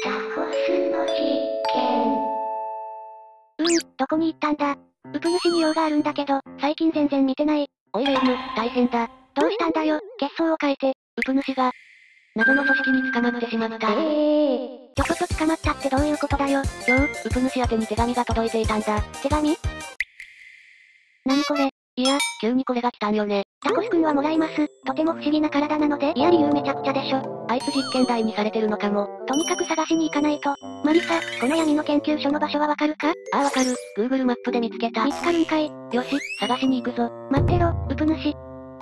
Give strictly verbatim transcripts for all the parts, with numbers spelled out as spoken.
タコスの実験。 うーん、どこに行ったんだ。ウプ主に用があるんだけど、最近全然見てない。 おいレイム、大変だ。 どうしたんだよ、血相を変えて。 ウプ主が、謎の組織に捕まってしまった。 ええー、ちょこちょ捕まったってどういうことだよ。 今日、ウプ主宛てに手紙が届いていたんだ。 手紙？なにこれ？ いや、急にこれが来たんよね。 タコスくんはもらいます。とても不思議な体なので、いや理由めちゃくちゃでしょ。 あいつ実験台にされてるのかも。 とにかく探しに行かないと。マリサ、この闇の研究所の場所はわかるか？ ああわかる。Google マップで見つけた。 見つかるんかい。 よし、探しに行くぞ。 待ってろ、ウプ主。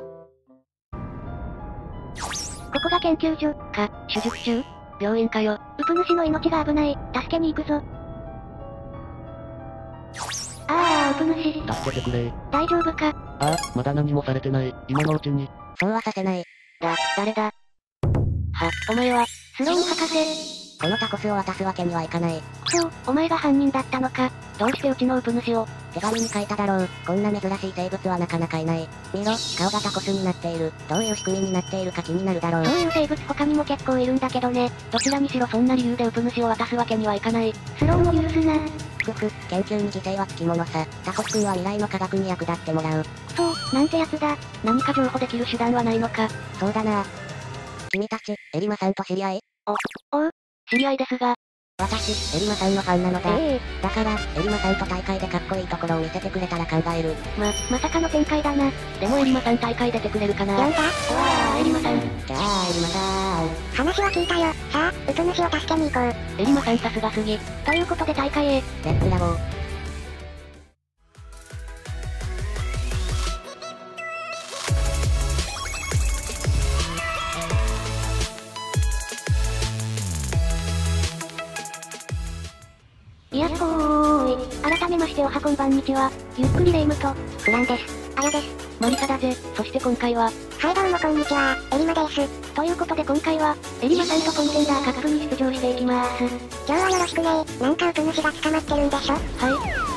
ここが研究所。 か、手術中？病院かよ。 ウプ主の命が危ない。助けに行くぞ。ああ、ウプ主。 助けてくれ。 大丈夫か？ ああ、まだ何もされてない。今のうちに。 そうはさせない。だ、誰だ？は、お前は、 スローン博士。 このタコスを渡すわけにはいかない。 そう、お前が犯人だったのか。 どうしてうちのウプ主を？手紙に書いただろう。こんな珍しい生物はなかなかいない。見ろ、顔がタコスになっている。どういう仕組みになっているか気になるだろう。 そういう生物他にも結構いるんだけどね。 どちらにしろそんな理由でウプ主を渡すわけにはいかない。 スローンを許すな。 ふふ、研究に犠牲はつきものさ。タコス君は未来の科学に役立ってもらう。 そう、なんてやつだ。 何か譲歩できる手段はないのか。そうだな。君たち、エリマさんと知り合い？ お、おう、 知り合いですが、私、エリマさんのファンなのだ。 ええだから、エリマさんと大会でかっこいいところを見せてくれたら考える。 ま、まさかの展開だな。 でもエリマさん大会出てくれるかな？ やんだ？ うわー、エリマさん。じゃあ、エリマさん。 話は聞いたよ。さあ、ウプ主を助けに行こう。 エリマさんさすがすぎ。 ということで大会へ。 レッツラボー。 いやっほーい。改めましておはこんばんにちは。ゆっくりレ夢ムと、 フランです。 あやです。 マリサだぜ。そして今回は、 はいどうもこんにちは、エリマです。ということで今回は、エリマさんとコンテンダーカップに出場していきまーす。今日はよろしくねー。なんかウプ主が捕まってるんでしょ？ はい。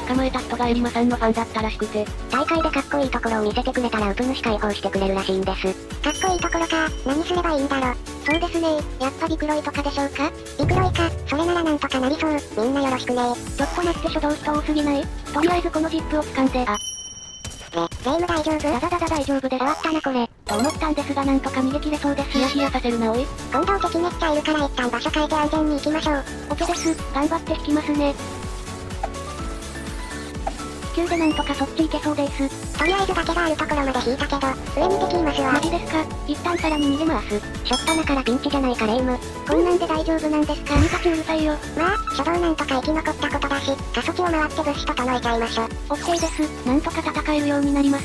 捕まえた人がエリマさんのファンだったらしくて、 大会でかっこいいところを見せてくれたらウプ主解放してくれるらしいんです。かっこいいところか、何すればいいんだろ。そうですねやっぱビクロイとかでしょうか？ビクロイか、それならなんとかなりそう。みんなよろしくねー。ちょっと待って初動人多すぎない？とりあえずこのジップを掴んで、あ。レ、レイム大丈夫？ダダダダ大丈夫です。終わったなこれ。と思ったんですがなんとか逃げ切れそうです。 ヒヤヒヤさせるなおい。 今度敵めっちゃいるから一旦場所変えて安全に行きましょう。オケです。頑張って引きますね。急でなんとかそっち行けそうです。とりあえず崖があるところまで引いたけど、上に敵いますわ。マジですか？一旦さらに逃げます。しょっぱなからピンチじゃないかレイム。こんなんで大丈夫なんですか？君たちうるさいよ。まあ、初動なんとか生き残ったことだし、過疎地を回って物資整えちゃいましょう。オッケーです。なんとか戦えるようになります。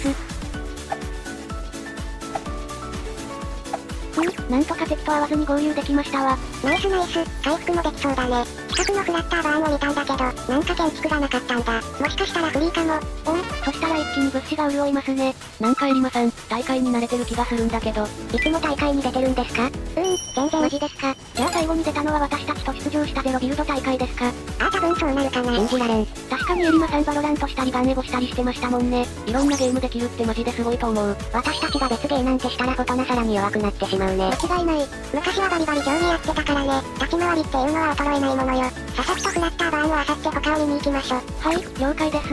ふん、なんとか敵と会わずに合流できましたわ。ナイスナイス、回復もできそうだね。近くのフラッターバーンを見たんだけど、なんか建築がなかったんだ。もしかしたらフリーかも。おん、そしたら一気に物資が潤いますね。 なんかエリマさん、大会に慣れてる気がするんだけど。 いつも大会に出てるんですか？うーん、全然マジですか。じゃあ最後に出たのは私たちと出場したゼロビルド大会ですか？ああ多分そうなるかな。 信じられん。 確かにエリマさんバロラントしたりガンエゴしたりしてましたもんね。 いろんなゲームできるってマジですごいと思う。 私たちが別ゲーなんてしたらフォトナさらに弱くなってしまうね。間違いない。昔はバリバリ競技やってたからね。立ち回りっていうのは衰えないものよ。ささっとフラッターバーンを漁って他を見に行きましょう。はい、了解です。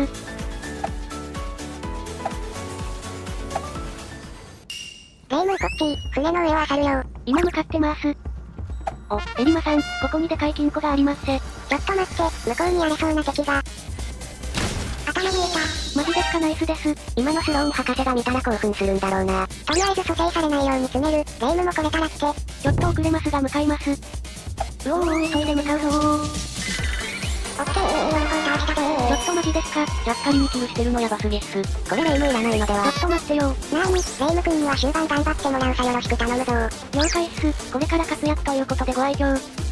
レイムこっち、船の上を漁るよ。今向かってます。お、エリマさん、ここにでかい金庫がありますせ。ちょっと待って、向こうにやれそうな敵が。頭見えた。マジですかナイスです。今のスローン博士が見たら興奮するんだろうな。とりあえず蘇生されないように詰める。レイムもこれから来て。ちょっと遅れますが向かいます。うおー、急いで向かうぞー。オッケー、よんこ倒したぜー。ちょっとマジですか？ ジャッカリにキルしてるのやばすぎっす。 これレイムいらないのでは？ちょっと待ってよ。なーに、レイム君には終盤頑張ってもらうさよろしく頼むぞー。了解っす。これから活躍ということでご愛嬌。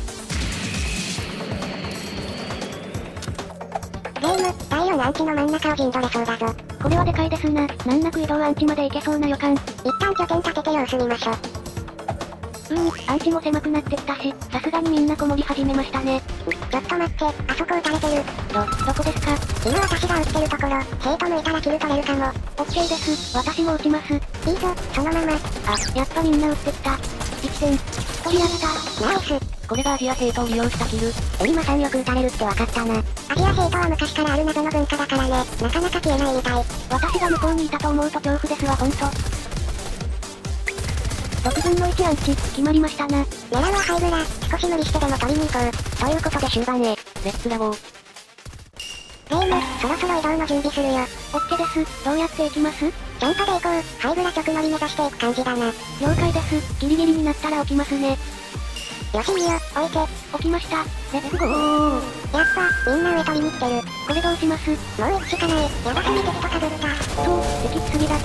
レイム、だいよんアンチの真ん中を陣取れそうだぞ。これはでかいですな。難なく移動アンチまで行けそうな予感。一旦拠点立てて様子見ましょう。うーん、アンチも狭くなってきたし、さすがにみんなこもり始めましたね。ちょっと待って、あそこ撃たれてる。ど、どこですか？今私が撃ってるところ、ヘイト向いたらキル取れるかも。オッケーです、私も撃ちます。いいぞ、そのまま。あ、やっぱみんな撃ってきた。いちてん、取り上げた。ナイス。 これがアジア兵とを利用したキル。エリマさんよく撃たれるって分かったな。アジア兵とは昔からある謎の文化だからね、なかなか消えないみたい。私が向こうにいたと思うと恐怖ですわほんと。ろくぶんのいちアンチ、決まりましたな。狙うはハイブラ、少し無理してでも取りに行こう。ということで終盤へ。レッツラゴー。レイム、そろそろ移動の準備するよ。オッケーです。どうやって行きます？ジャンプで行こう。ハイブラ直乗り目指していく感じだな。了解です。ギリギリになったら起きますね。よしいいよ、置いて。起きました。レッツゴー。やっぱ、みんな上取りに来てる。これどうします？もう撃つしかない。やばすぎて人かぶった。そう、敵きすぎだって。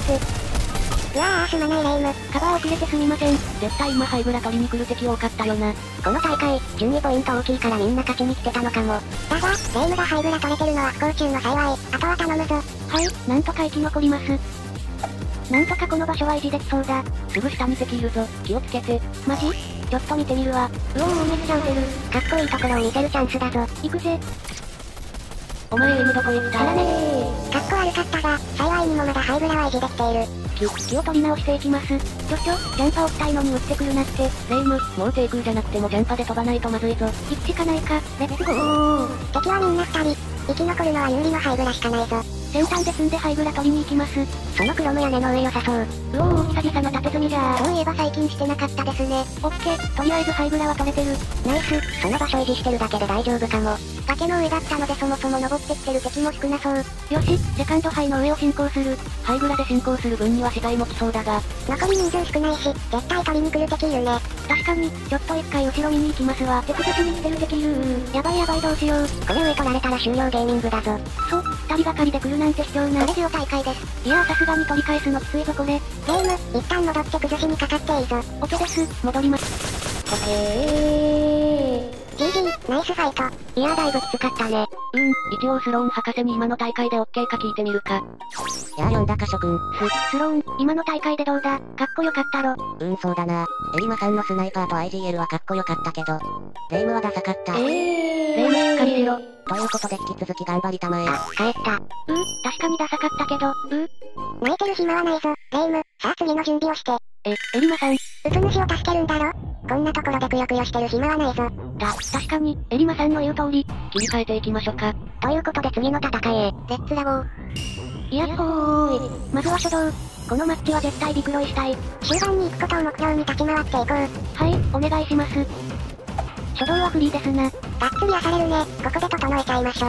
うわーすまないレイム。カバー遅れてすみません。絶対今ハイブラ取りに来る敵多かったよな。この大会、順位ポイント大きいからみんな勝ちに来てたのかも。だが、レイムがハイブラ取れてるのは不幸中の幸い。あとは頼むぞ。はい、なんとか生き残ります。なんとかこの場所は維持できそうだ。すぐ下に敵いるぞ。気をつけて。マジ？ちょっと見てみるわ。うおーめっちゃ撃てる。かっこいいところを見せるチャンスだぞ。行くぜ。お前エイムどこ行った？やらねー。かっこ悪かったが、幸いにもまだハイブラは維持できている。気、気を取り直していきます。ちょちょ、ジャンパ置きたいのに撃ってくるなって。 レイム、もう低空じゃなくてもジャンパで飛ばないとまずいぞ。 行くしかないか、レッツゴー。敵はみんな二人。生き残るのは有利のハイブラしかないぞ。先端で積んでハイブラ取りに行きます。そのクロム屋根の上良さそう。うおー、久々の縦積みじゃー。そういえば最近してなかったですね。オッケー、とりあえずハイブラは取れてる。ナイス、その場所維持してるだけで大丈夫かも。崖の上だったのでそもそも登ってきてる敵も少なそう。よし、セカンドハイの上を進行する。 ハイブラで進行する分には資材も来そうだが。 残り人数少ないし、絶対取りに来る敵いるね。確かに、ちょっと一回後ろ見に行きますわ。敵越しに来てる敵いるー。やばいやばいどうしよう。これ上取られたら終了ゲーミングだぞ。そう、二人がかりで来るなんて貴重な。これジオ大会です。いやーさすがに取り返すのきついぞこれ。レイム、一旦戻って崩しにかかっていいぞ。オケです、戻ります。オッケー。ジージー、ナイスファイト。いやーだいぶきつかったね。 うん、一応スローン博士に今の大会でオッケーか聞いてみるか。 やあ呼んだか諸君。 ス、スローン、今の大会でどうだ？かっこよかったろ。 うん、そうだな。エリマさんのスナイパーと アイジーエル はかっこよかったけど、レイムはダサかった。 えー、 レイムしっかりしろ。 ということで引き続き頑張りたまえ。 あ、帰った。うん、確かにダサかったけど、うん。泣いてる暇はないぞ、レイム。さあ次の準備をして。 え、エリマさん。 うつ主を助けるんだろ？こんなところでぷよぷよしてる暇はないぞ。だ、確かに、エリマさんの言う通り、 切り替えていきましょうか。 ということで次の戦いへ、レッツラゴー。いやっほーい。まずは初動。このマッチは絶対ビクロイしたい。終盤に行くことを目標に立ち回っていこう。はい、お願いします。初動はフリーですな。がっつりasaれるね。ここで整えちゃいましょ。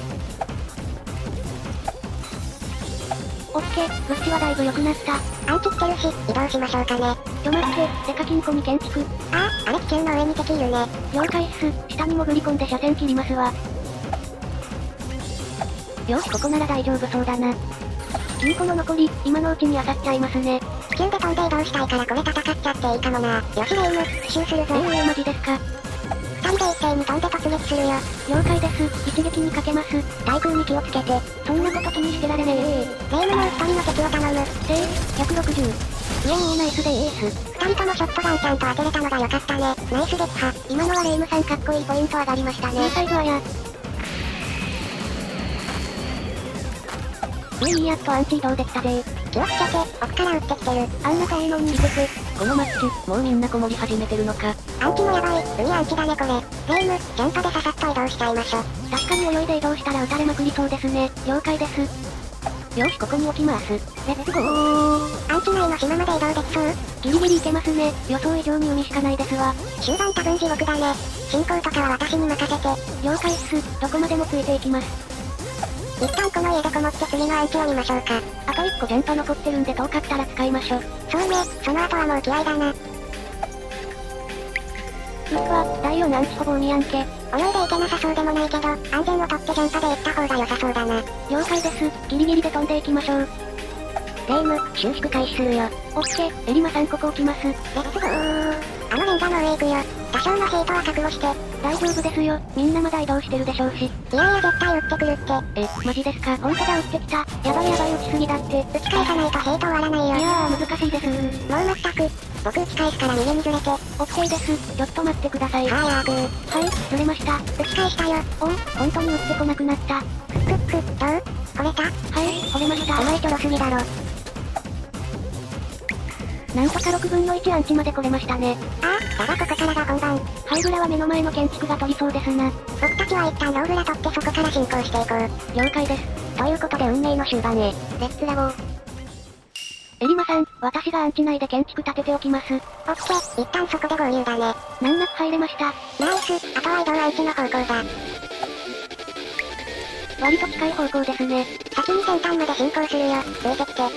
オッケー、グッチはだいぶ良くなった。アンチ来てるし、移動しましょうかね。ちょ待って、デカ金庫に建築。ああ、あれ気球の上に敵いるね。了解っす。下に潜り込んで車線切りますわ。よし、ここなら大丈夫そうだな。金庫の残り、今のうちに漁っちゃいますね。気球で飛んで移動したいからこれ戦っちゃっていいかもな。よしレイム、奇襲するぞ。ええー、マジですか。二人で一斉に飛んで突撃するよ。了解です。一撃にかけます。対空に気をつけて。そんなこと気にしてられねえ。レイムの二人の敵を頼む。せー、ひゃくろくじゅう。イエーイナイスでエース。二人ともショットガンちゃんと当てれたのが良かったね。ナイス撃破。今のはレイムさんかっこいいポイント上がりましたね。いいサイズはや。ういやっとアンチ移動できたぜ。気をつけて、奥から撃ってきてる。あんな遠いのにいてて。 このマッチ、もうみんなこもり始めてるのか。 アンチもやばい。海アンチだねこれ。レイム、ジャンパでささっと移動しちゃいましょ。確かに泳いで移動したら撃たれまくりそうですね。了解です。よしここに置きます。レッツゴー。アンチ内の島まで移動できそう？ギリギリいけますね。予想以上に海しかないですわ。終盤多分地獄だね。進行とかは私に任せて。了解っす。どこまでもついていきます。一旦この家でこもって次のアンチを見ましょうか。あといっこジャンパ残ってるんで遠かったら使いましょう。そうね、その後はもう気合だな。うわ、だいよんアンチほぼ海やんけ。泳いでいけなさそうでもないけど、安全をとってジャンパで行った方が良さそうだな。了解です。ギリギリで飛んでいきましょう。レイム、収縮開始するよ。オッケー、エリマさんここ置きます。レッツゴー。あのレンガの上行くよ。多少のヘイトは覚悟して。大丈夫ですよ。みんなまだ移動してるでしょうし。いやいや絶対撃ってくるって。え、マジですか。ほんとだ撃ってきた。やばいやばい撃ちすぎだって。撃ち返さないとヘイト終わらないよ。いやー難しいです。もうまったく。僕撃ち返すから逃げにずれて。オッケーです。ちょっと待ってください。はーやーぐー。はい、ずれました。撃ち返したよ。おん、ほんとに撃ってこなくなった。ふっふっ、どう？惚れた？はい、惚れました。お前ちょろすぎだろ。 なんとかろくぶんのいちアンチまで来れましたね。 ああ、だがここからが本番。 ハイグラは目の前の建築が取りそうですな。 僕たちは一旦ローグラ取ってそこから進行していこう。 了解です。 ということで運命の終盤へ。レッツラゴー。 エリマさん、私がアンチ内で建築立てておきます。オッケー、一旦そこで合流だね。 難なく入れました。 ナイス、あとは移動アンチの方向だ。 割と近い方向ですね。 先に先端まで進行するよ、ついてきて。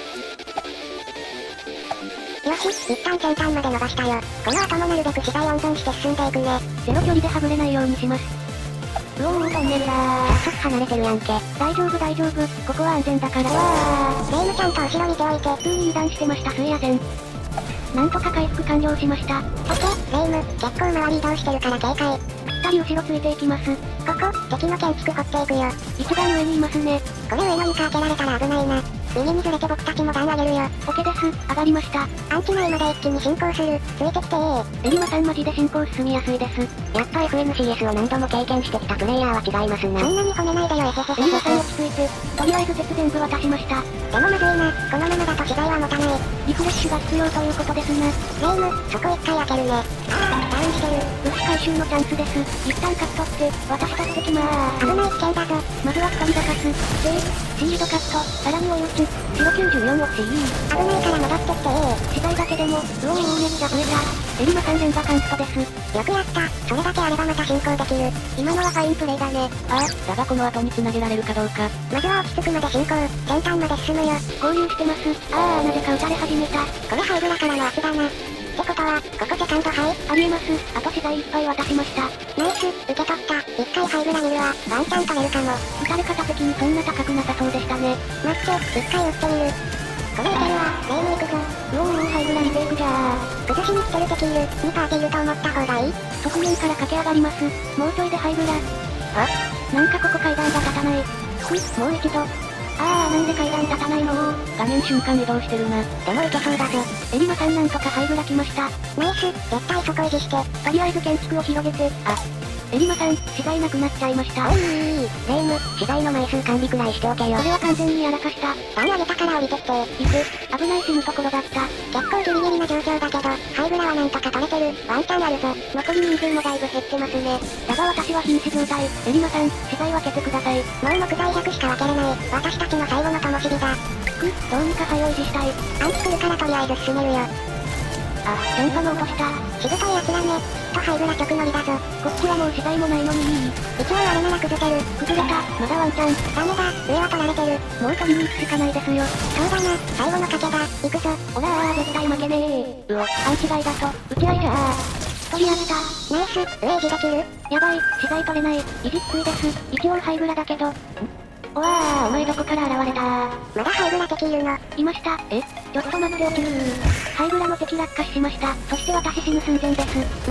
よし、一旦先端まで伸ばしたよ。この後もなるべく資材温存して進んでいくね。 ゼロ距離ではぐれないようにします。うおー、トンネルだー。 早速離れてるやんけ。 大丈夫大丈夫、ここは安全だから。 うわー、レイムちゃんと後ろ見ておいて。 普通に油断してました、すいやせん。なんとか回復完了しました。 オッケー、レイム、結構周り移動してるから警戒。 二人後ろついていきます。 ここ、敵の建築掘っていくよ。 一段上にいますね。 これ上の床開けられたら危ないな。右にずれて僕たちも弾あげるよ。 オケです、上がりました。 アンチ内まで一気に進行する。ついてきてー。 エリマさんマジで進行進みやすいです。 やっぱ エフエヌシーエス を何度も経験してきたプレイヤーは違いますな。そんなに褒めないでよ、エヘヘヘ。 エリマさん落ち着いて、とりあえず鉄全部渡しました。 でもまずいな、このままだと資材は持たない。 リフレッシュが必要ということですな。 レイム、そこ一回開けるね。あー、ダウンしてる。 武士回収のチャンスです。一旦カットって、私取ってきまーす。 危ない危険だぞ。 まずは二人が勝つ。で、シールドカット、さらに追い打ち。白きゅうじゅうよん落ち。 危ないから戻ってきてー。 資材だけでも、うおー、ネギが増えた。エリマさん連打カンストです。 よくやった。それだけあればまた進行できる。今のはファインプレイだね。 ああ、だがこの後に繋げられるかどうか。 まずは落ち着くまで進行。先端まで進むよ。 合流してます。ああ、なぜか撃たれ始めた。 これハイグラからの圧だな。ってことは、ここセカンドハイ？ ありえます。あと資材いっぱい渡しました。 ナイス、受け取った。一回ハイグラ見るわ。ワンチャン取れるかも。 撃たれ方的にそんな高くなさそうでしたね。 待って、一回撃ってみる。これ撃てるわ。レイム行くぞ。 うおー、ハイグラリテイクじゃー。 崩しに来てる敵いる。にパーティーいると思った方がいい？ 側面から駆け上がります。もうちょいでハイグラ。あ、なんかここ階段が立たない。ふっ、もう一度。あー、なんで階段立たないのー。画面瞬間移動してるな。 でもいけそうだぞ。 エリマさんなんとかハイグラ来ました。 ナイス、絶対そこ維持して。 とりあえず建築を広げて、あ、エリマさん、資材なくなっちゃいました。 おいー、レイム、資材の枚数管理くらいしておけよ。 これは完全にやらかした。 弾あげたから降りてきて。 行く。危ない死ぬところだった。 結構ギリギリな状況だけど、ハイグラはなんとか取れてる。ワンチャンあるぞ。 残り人数もだいぶ減ってますね。だが私は瀕死状態。エリマさん、資材分けてください。 もう木材ひゃくしか分けれない。私たちの最後の灯火だ。 く、どうにか早追いしたい。 アンチ来るからとりあえず進めるよ。 あ、電波の落とした。 しぶとい奴らね。きっとハイグラ直乗りだぞ。 こっちはもう資材もないのに。 一応あれなら崩せる。 崩れた。まだワンチャン。 ダメだ、上は取られてる。 もう取りに行くしかないですよ。 そうだな、最後の賭けだ。行くぞ。 おらー、絶対負けねー。うお、勘違いだと。打ち合いじゃー。取り上げた。 ナイス、上維持できる？ やばい、資材取れない。維持きついです。一応ハイグラだけど。ん？おわー、お前どこから現れたー。 まだハイグラ敵いるの？ いました。え？ちょっと待って落ちるー。ハイグラの敵落下しました。そして私死ぬ寸前です。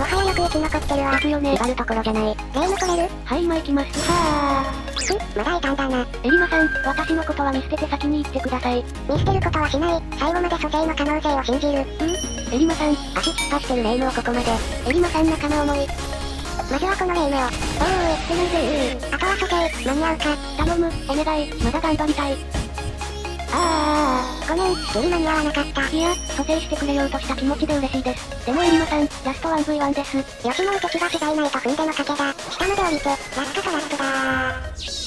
もはやよく生き残ってるわ。 ですよね。 威張るところじゃない。レイム取れる？ はい、今行きます。はー。く、まだいたんだな。 エリマさん、私のことは見捨てて先に行ってください。 見捨てることはしない。最後まで蘇生の可能性を信じる。 うん？エリマさん、 足突っ走ってるレイムをここまで。 エリマさん仲間思い。 まずはこのレイムを。おー、 捨てないでー。 あとは蘇生、間に合うか。 頼む、お願い、まだ頑張りたい。あー、ごめん、ギリ間に合わなかった。 いや、蘇生してくれようとした気持ちで嬉しいです。でもエリマさん、ラスト ワンブイワン です。 よしもう敵が資材ないと踏んでの賭けだ。下まで降りて、ラストとラストだー。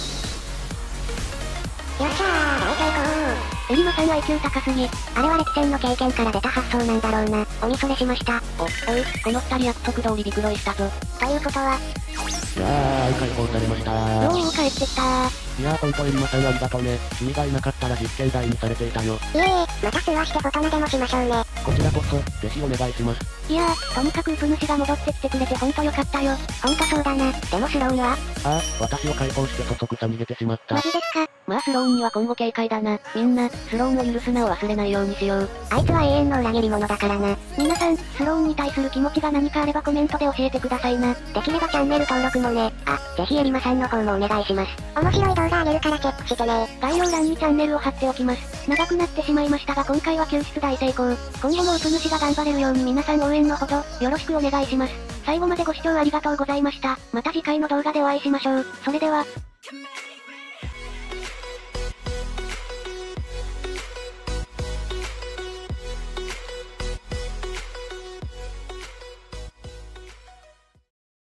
よっしゃー、大成功。 エリマさん アイキュー 高すぎ。 あれは歴戦の経験から出た発想なんだろうな。おみそれしました。 お、おい、この二人約束通りビクロイしたぞ。 ということは、 いやー、解放されましたー。 おー、帰ってきたー。 いやーほんとエリマさんありがとうね。君がいなかったら実験台にされていたよ。 いえいえ、また通話してフォトナでもしましょうね。 こちらこそ、ぜひお願いします。 いやー、とにかくウプ主が戻ってきてくれてほんとよかったよ。 ほんとそうだな。でもスローンは？ ああ、私を解放してそそくさ逃げてしまった。 マジですか？ まあスローンには今後警戒だな。みんな、スローンを許すなを忘れないようにしよう。 あいつは永遠の裏切り者だからな。 皆さん、スローンに対する気持ちが何かあればコメントで教えてくださいな。 できればチャンネル登録もね。あ、ぜひエリマさんの方もお願いします。面白い動画あげるからチェックしてね。 概要欄にチャンネルを貼っておきます。長くなってしまいましたが今回は救出大成功。今後もウプ主が頑張れるように皆さん応援のほど、よろしくお願いします。最後までご視聴ありがとうございました。また次回の動画でお会いしましょう。それでは。